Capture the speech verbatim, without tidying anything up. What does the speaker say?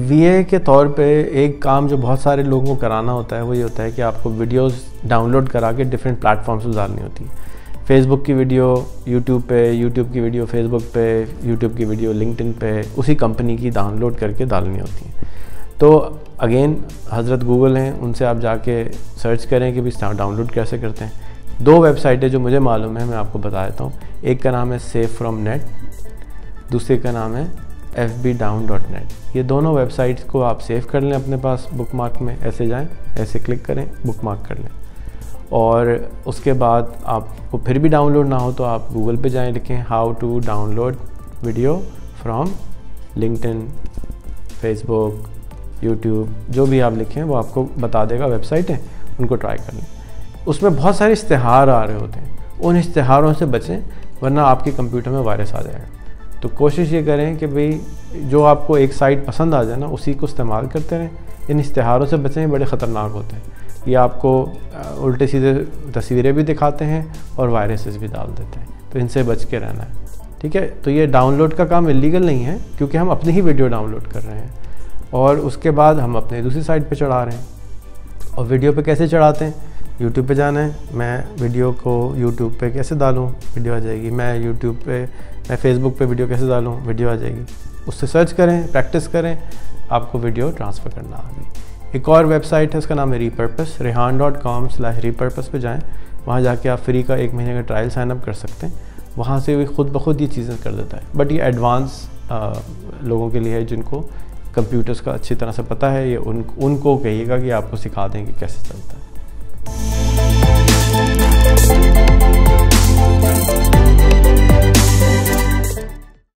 वीए के तौर पे एक काम जो बहुत सारे लोगों को कराना होता है वो ये होता है कि आपको वीडियोस डाउनलोड करा के डिफरेंट प्लेटफॉर्म्स पर डालनी होती है। फेसबुक की वीडियो यूट्यूब पे, यूट्यूब की वीडियो फेसबुक पे, यूट्यूब की वीडियो लिंक्डइन पे, उसी कंपनी की डाउनलोड करके डालनी होती है। तो अगेन हज़रत गूगल हैं, उनसे आप जाके सर्च करें कि भी डाउनलोड कैसे करते हैं। दो वेबसाइटें जो मुझे मालूम है मैं आपको बता देता हूँ। एक का नाम है सेफ फ्रॉम नेट, दूसरे का नाम है F B down dot net. ये दोनों वेबसाइट्स को आप सेव कर लें अपने पास बुक मार्क में, ऐसे जाएं, ऐसे क्लिक करें, बुक मार्क कर लें। और उसके बाद आपको फिर भी डाउनलोड ना हो तो आप गूगल पे जाएं, लिखें how to download video from LinkedIn, Facebook, YouTube, जो भी आप लिखें वो आपको बता देगा वेबसाइट है, उनको ट्राई कर लें। उसमें बहुत सारे इश्तिहार आ रहे होते हैं, उन इश्तिहारों से बचें वरना आपके कंप्यूटर में वायरस आ जाएगा। तो कोशिश ये करें कि भाई जो आपको एक साइट पसंद आ जाए ना उसी को इस्तेमाल करते रहें। इन इश्तिहारों से बचें, बड़े ख़तरनाक होते हैं। ये आपको उल्टे सीधे तस्वीरें भी दिखाते हैं और वायरसेस भी डाल देते हैं, तो इनसे बच के रहना है, ठीक है। तो ये डाउनलोड का काम इलीगल नहीं है क्योंकि हम अपनी ही वीडियो डाउनलोड कर रहे हैं और उसके बाद हम अपने दूसरी साइट पे चढ़ा रहे हैं। और वीडियो पे कैसे चढ़ाते हैं? यूट्यूब पे जाना है, मैं वीडियो को यूट्यूब पे कैसे डालूँ, वीडियो आ जाएगी। मैं यूट्यूब पे मैं फेसबुक पे वीडियो कैसे डालूँ, वीडियो आ जाएगी। उससे सर्च करें, प्रैक्टिस करें, आपको वीडियो ट्रांसफ़र करना आ गई। एक और वेबसाइट है, उसका नाम है repurpose, Rehan dot com slash repurpose पे जाएँ। वहाँ जाके आप फ्री का एक महीने का ट्रायल साइन अप कर सकते हैं। वहाँ से भी खुद ब खुद ये चीज़ें कर देता है। बट ये एडवांस लोगों के लिए है जिनको कंप्यूटर्स का अच्छी तरह से पता है। ये उन उनको कहिएगा कि आपको सिखा दें कि कैसे चलता है।